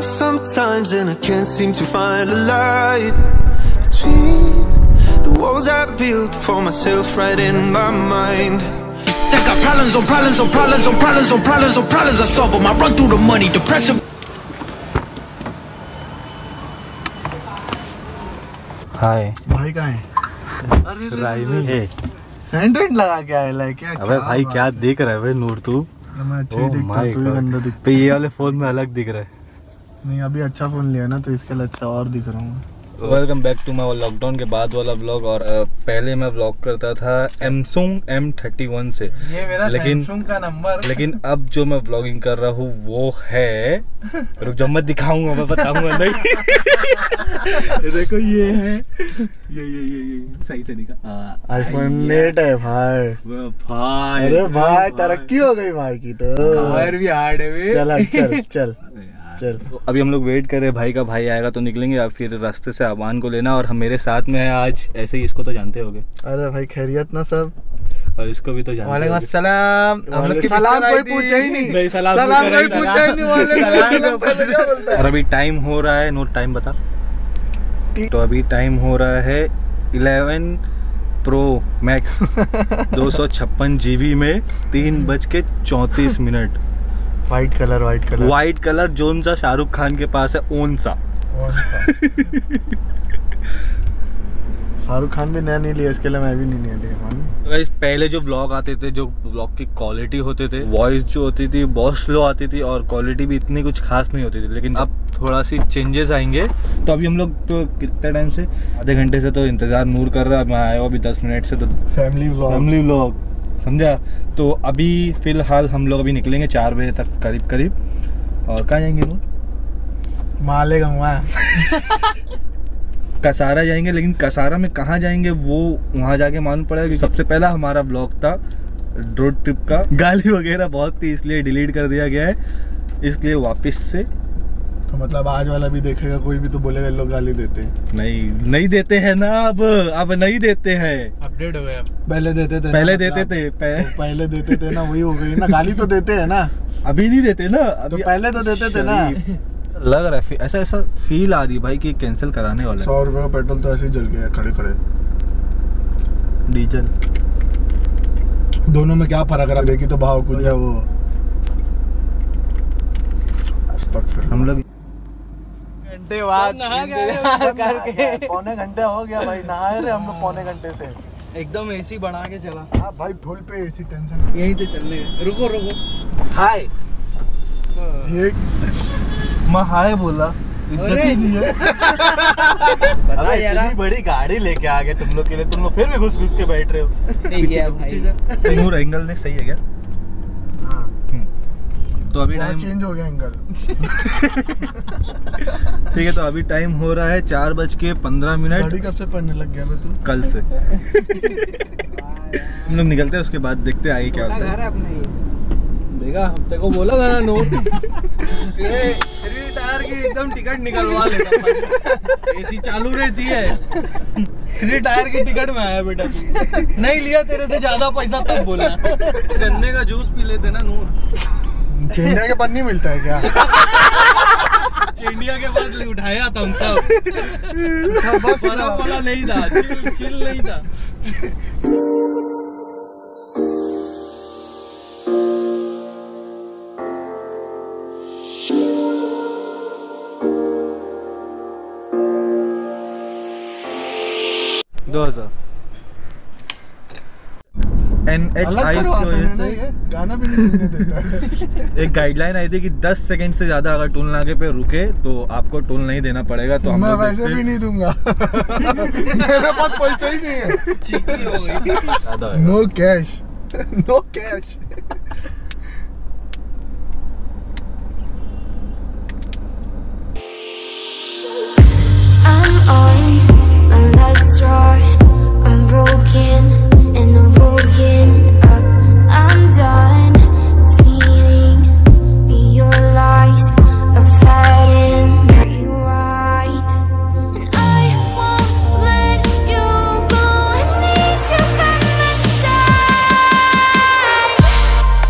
lost sometimes and I can't seem to find a light between the walls I built for myself right in my mind. I got problems on problems on problems on problems on problems on problems I solve them. I run through the money, depression. हाय भाई कहाँ है? अरे सैंडरेड लगा के आया है क्या? अबे भाई क्या दिख रहा है भाई नूर तू? मैं अच्छा ही दिखता हूँ, तू ही गंदा दिखता है। ये वाले फोन में अलग दिख रहा है। नहीं अभी अच्छा फोन लिया ना तो इसके लिए अच्छा और दिख रहा हूँ। Welcome back to my lockdown के बाद वाला व्लॉग। और पहले मैं व्लॉग करता था Samsung M31 से, ये मेरा Samsung का नंबर। लेकिन अब जो मैं व्लॉगिंग कर रहा हूँ वो है, रुक जाओ मैं दिखाऊंगा, मैं बताऊंगा नहीं। देखो ये है, ये सही से दिखा, iPhone 8 है भाई। अरे भाई तरक्की हो गई भाई की तो। कवर भी हार्ड है। चल तो अभी हम लोग वेट कर रहे हैं, भाई का भाई आएगा तो निकलेंगे, या फिर रास्ते से आवान को लेना। और हम मेरे साथ में है आज, ऐसे ही इसको तो जानते होगे। अरे भाई खैरियत ना सब, और इसको भी तो जानते होगे। वालेकुम अस्सलाम। सलाम कोई पूछा ही नहीं, सलाम कोई पूछा ही नहीं। और अभी टाइम हो रहा है, नोट टाइम बता। तो अभी टाइम हो रहा है 11 Pro Max 256 GB में 3:34। वाइट कलर जोन सा शाहरुख खान के पास है, ओन सा। शाहरुख खान भी नया नहीं लिया, इसके लिए मैं भी नहीं लिया। पहले जो ब्लॉग आते थे, जो ब्लॉग की क्वालिटी होते थे, वॉइस जो होती थी बहुत स्लो आती थी और क्वालिटी भी इतनी कुछ खास नहीं होती थी। लेकिन अब थोड़ा सी चेंजेस आएंगे। तो अभी हम लोग तो कितने टाइम से, आधे घंटे से तो इंतजार नूर कर रहा है। मैं आया अभी 10 मिनट से, तो फैमिली व्लॉग समझा। तो अभी फिलहाल हम लोग अभी निकलेंगे 4 बजे तक करीब। और कहाँ जाएंगे नूर? मालेगांव कसारा जाएंगे। लेकिन कसारा में कहाँ जाएंगे वो वहाँ जाके मालूम पड़ेगा, क्योंकि सबसे पहला हमारा ब्लॉग था रोड ट्रिप का। गाली वगैरह बहुत थी इसलिए डिलीट कर दिया गया है, इसलिए वापस से। तो मतलब आज वाला भी देखेगा कोई भी तो बोलेगा लोग गाली देते हैं। नहीं देते हैं ना, अब नहीं देते हैं, अपडेट हो गया। पहले देते थे पहले देते थे ना, वही हो गई ना। गाली तो देते हैं ना, अभी नहीं देते ना। तो पहले तो देते थे ना। लग रहा है ऐसा फील आ रही है भाई कि कैंसिल कराने वाला है। 100 रुपए का पेट्रोल तो ऐसे ही जल गया खड़े। डीजल दोनों में क्या फर्क रहा? देखी तो भाव कुछ है वो। हम लोग घंटे बाद करके पौने घंटे हो गया भाई, नहाए रहे हम लोग पौने घंटे से। एकदम एसी बढ़ा के चला। हाँ भाई फुल पे एसी, टेंशन यहीं से चलने। रुको हाय मैं हाय बोला, इज्जत ही नहीं है। अबे इतनी बड़ी गाड़ी लेके आ गए तुम लोग के लिए, तुम लोग फिर भी घुस के बैठ रहे हो। नूर एंगल देख, सही है क्या? हाँ। तो अभी टाइम चेंज हो गया एंगल। ठीक है, तो अभी टाइम हो रहा है 4:15। गाड़ी कब से पढ़ने लग गया तू? कल से। हम लोग निकलते हैं, उसके बाद देखते हैं आगे क्या होता है। देखा, हफ्ते को बोला था ना नोट। ये टायर की एकदम टिकट निकलवा लेता। एसी चालू रहती है, 3 टायर की टिकट में आया बेटा। नहीं लिया तेरे से ज्यादा पैसा तब बोला। गन्ने का जूस पी लेते ना नूर। चेंडिया के बाद नहीं मिलता है क्या? चेंडिया के बाद उठाया था हम सब। बस वाला नहीं था, चिल नहीं था। NHI गाना भी नहीं सुनने देता है। एक गाइडलाइन आई थी कि 10 सेकंड से ज्यादा अगर टोल नाके पे रुके तो आपको टोल नहीं देना पड़ेगा। तो मैं वैसे भी नहीं दूंगा। मेरे पास पैसा ही नहीं है। चीटी हो गई। No cash, no cash. I'm on my last straw. I'm broken and I'm woken up. I'm done feeding me your lies. I've had it rewind, and I won't let you go. I need you by my side.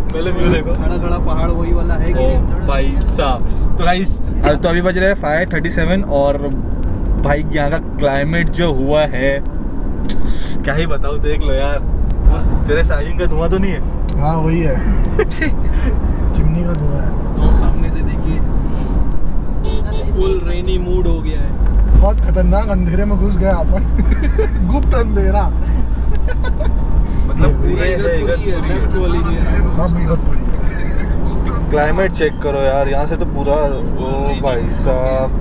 पहले view देखो, खड़ा खड़ा पहाड़ वही वाला है कि ओ भाई साहब। तो गाइस तो अभी बज रहे हैं 5:37 और भाई यहाँ का क्लाइमेट जो हुआ है क्या ही बताऊँ, देख लो यार। तेरे साइकिल का धुआं तो नहीं है? हाँ वही है चिमनी का धुआं है। तो सामने से देखिए फुल रेनी मूड हो गया है। बहुत खतरनाक अंधेरे में घुस गया अपन गुप्त अंधेरा। मतलब ये है इगतपुरी वाली भी है। सब इगतपुरी। क्लाइमेट चेक करो यार, यहाँ से तो पूरा ओ भाई साहब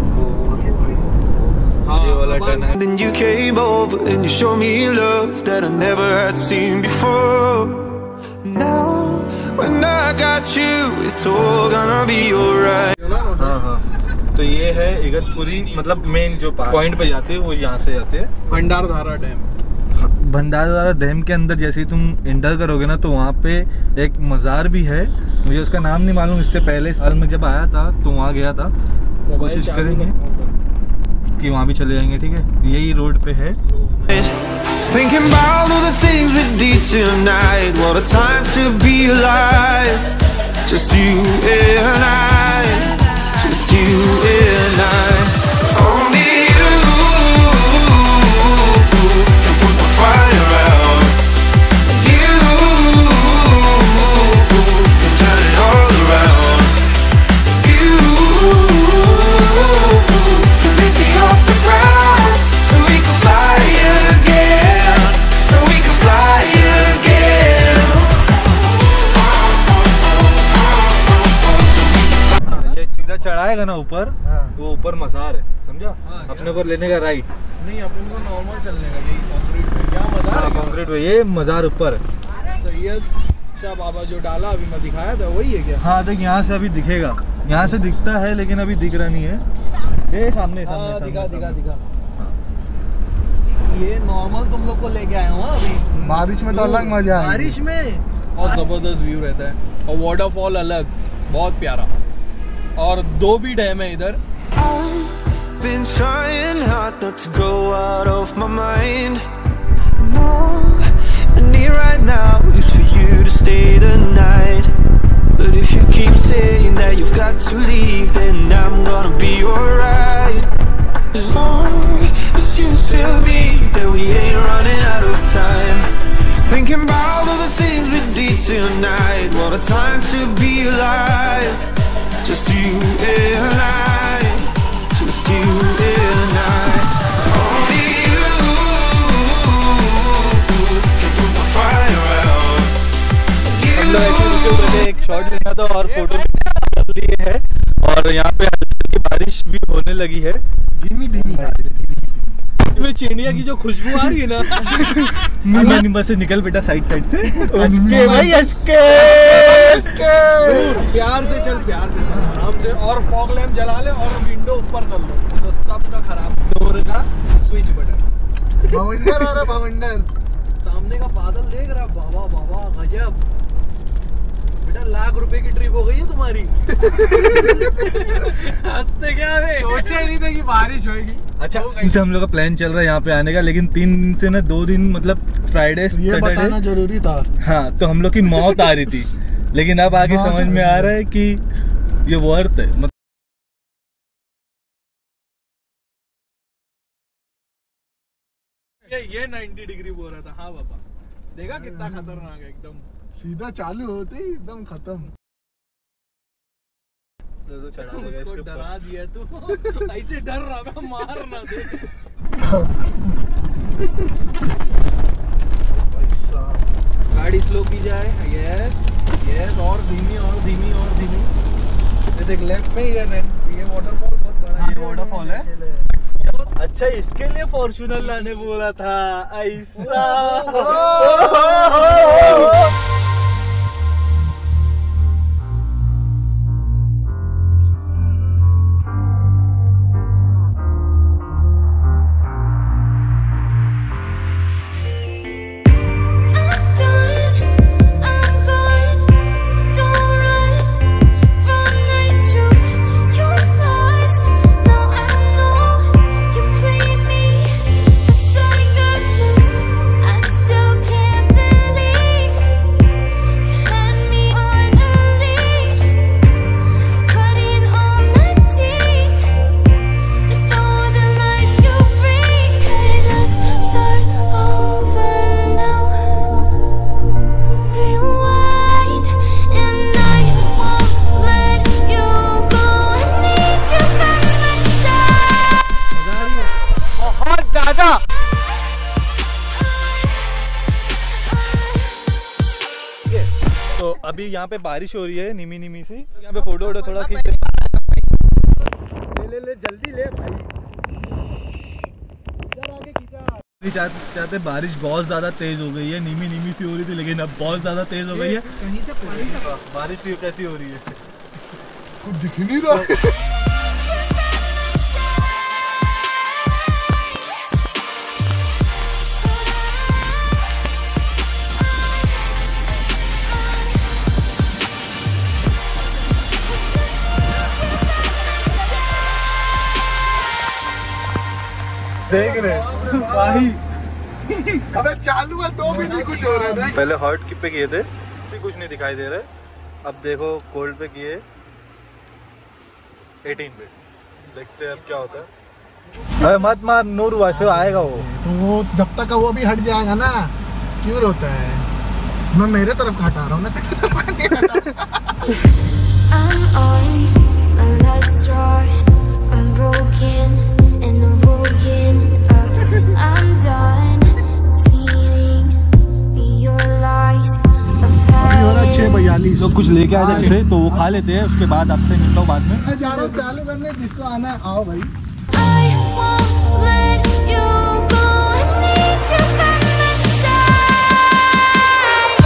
ये वाला टर्न है। Then you came over and you showed me love that I never had seen before. Now when I got you, it's all gonna be alright. हाँ हाँ, तो ये है इगतपुरी, मतलब मेन जो पॉइंट पे जाते हैं वो यहाँ से जाते हैं भंडारधारा डैम। भंडारदारा डैम के अंदर जैसे ही तुम इंटर करोगे ना तो वहाँ पे एक मज़ार भी है, मुझे उसका नाम नहीं मालूम। इससे पहले साल में जब आया था तो वहाँ गया था, कोशिश करेंगे कि वहाँ भी चले जाएंगे, ठीक है। यही रोड पे है। Thinking about all the things we did tonight. What a time to be alive. Just you and I. Just you and I. Only you can put the fire out. You can turn it all around. You can lift me off the ground so we can fly again. So we can fly again. ये सीधा चढ़ाएगा ना ऊपर, हाँ। वो ऊपर मज़ार है, समझा? हाँ, अपने को लेने का राइट नहीं, अपन को नॉर्मल चलने का, यही कंक्रीट पे क्या मजा है। कंक्रीट पे ये मज़ार ऊपर है। सैयद शाह बाबा जो डाला अभी मैं दिखाया था वही है क्या? हाँ देख, यहाँ से अभी दिखेगा, यहाँ से दिखता है लेकिन अभी दिख रहा नहीं है। ये सामने हाँ, सामने दिखा दिखा सामने। दिखा। ये नॉर्मल तुम लोग को लेके आया हूँ अभी। बारिश में तो अलग मजा है। बारिश में बहुत जबरदस्त व्यू रहता है और वाटरफॉल अलग, बहुत प्यारा। और 2 भी डैम है इधर। Been trying hard not to go out of my mind. And all I need right now is for you to stay the night. But if you keep saying that you've got to leave, then I'm gonna be alright. As long as you tell me that we ain't running out of time. Thinking about all the things we did tonight. What a time to be alive. Just you and I. Just you and I. Only you can put the fire out. हम लोग ऐसे रुके हुए थे, एक shot लेना था और फोटो कर लिए है। और यहाँ पे हल्की बारिश भी होने लगी है, धीमी धीमी इसमें चिड़िया की जो खुशबू आ रही है ना निम्बा से निकल बेटा साइड साइड से। अशके भाई अशके, प्यार से चल आराम से। और फॉग लैम्प जला ले और विंडो ऊपर कर लो तो सबका खराब। डोर का स्विच बटन, भवंडर आ रहा, भवंडर। सामने का बादल देख रहा, बाबा बाबा गजब। बेटा लाख रुपए की ट्रिप हो गई है तुम्हारी। हंसते क्या है, सोचे नहीं थे कि बारिश होगी। अच्छा, इनसे हम लोग का प्लान चल रहा है यहाँ पे आने का, लेकिन 3 दिन से ना 2 दिन मतलब फ्राइडे ये बताना जरूरी था। हाँ, तो हम लोग की मौत आ रही थी, लेकिन अब आगे समझ में आ रहा है कि ये वर्थ है। ये 90 डिग्री बोल रहा था। हाँ बाबा, देखा कितना खतरनाक है, एकदम सीधा चालू होते ही एकदम खत्म। उसको डरा दिया तू। ऐसे डर रहा था, मार ना दे। गाड़ी स्लो की जाए। यस यस, और धीमी और धीमी और धीमी। ये देख लेफ्ट में ये वाटरफॉल बहुत बड़ा है। ये वाटरफॉल है। अच्छा, इसके लिए फॉर्च्यूनर लाने बोला था ऐसा। Still can't तो अभी यहाँ पे बारिश हो रही है नीमी नीमी सी। यहाँ पे फोटो वोटो थोड़ा खींच ले जल्दी ले भाई। चाहते बारिश बहुत ज्यादा तेज हो गई है, नीमी नीमी सी हो रही थी लेकिन अब बहुत ज्यादा तेज हो गई है। कहीं से पानी बारिश की कैसी हो रही है कुछ दिख नहीं रहा। देख रहे भाई अबे चालू है तो भी नहीं कुछ हो रहा था। पहले हॉट पे किए थे भी कुछ नहीं दिखाई दे रहे, अब देखो कोल्ड पे किए 18 पे। देखते हैं अब क्या होता है। अरे मत मार नूर वाशो आएगा वो तो वो जब तक वो भी हट जाएगा ना क्यों होता है। मैं मेरे तरफ हटा रहा हूँ ना। I'm on my last straw. I'm broken and I'm woken up. I'm done feeling your lies. अभी हो रहा 6:42। लोग कुछ लेके आ जाए तो वो खा लेते हैं, उसके बाद आपसे मिलता हूँ बाद में। मैं जा रहा हूँ चालू करने, जिसको आना है आओ भाई। I won't let you go. I need you by my side.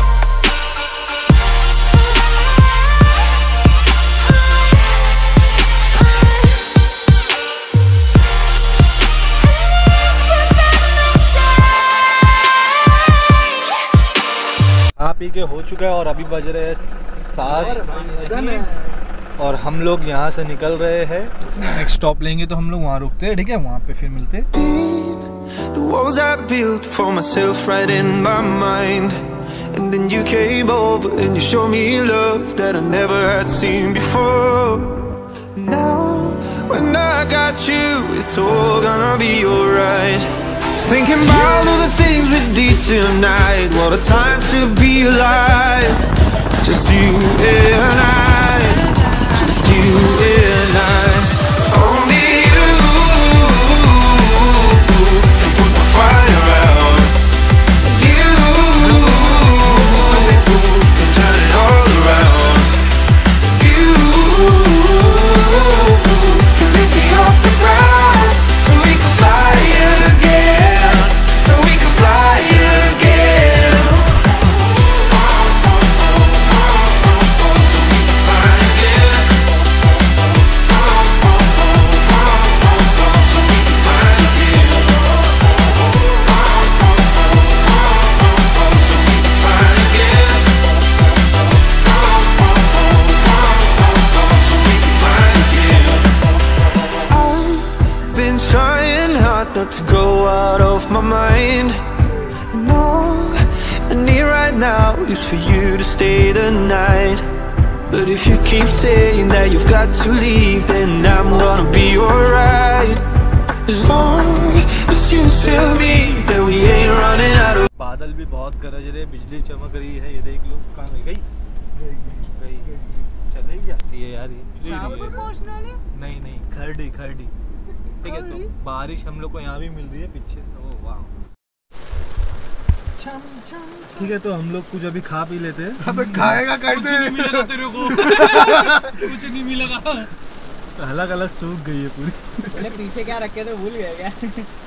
खा पी के हो चुका है और अभी बज रहे हैं 7 और हम लोग यहाँ से निकल रहे हैं। नेक्स्ट स्टॉप लेंगे तो हम लोग वहाँ रुकते हैं, ठीक है? वहाँ पे फिर मिलते हैं। The walls I built for myself right in my mind. And then you came over and you showed me love that I never had seen before. And now, when I got you, it's all gonna be alright. Thinking about all the things we did tonight. What a time to be alive. Just you and I. Just you and I. Only you can put the fire out. You can turn it all around. You can lift me off the ground so we can fly again. So we can fly again. So we can fly again. So we can fly again. So we can fly again. So we can fly again. I've been trying hard not to go out of my mind. And all I need right now is for you to stay the night. But if you keep saying that you've got to leave, then I'm gonna be alright. As long as you tell me that we ain't running out of. बादल भी बहुत गरज रहे, बिजली चमक रही है, ये देख लो। कहाँ गई? गई चले ही जाती है यार ये। नहीं नहीं खरडी खरडी, ठीक है? तो बारिश हम लोग को यहाँ भी मिल रही है पीछे। ओह वाह, ठीक है। तो हम लोग कुछ अभी खा पी लेते हैं। अबे खाएगा कैसे? मिलेगा तेरे को। कुछ नहीं मिलेगा। अलग अलग सूख गई है पूरी। पीछे क्या रखे थे भूल गए क्या?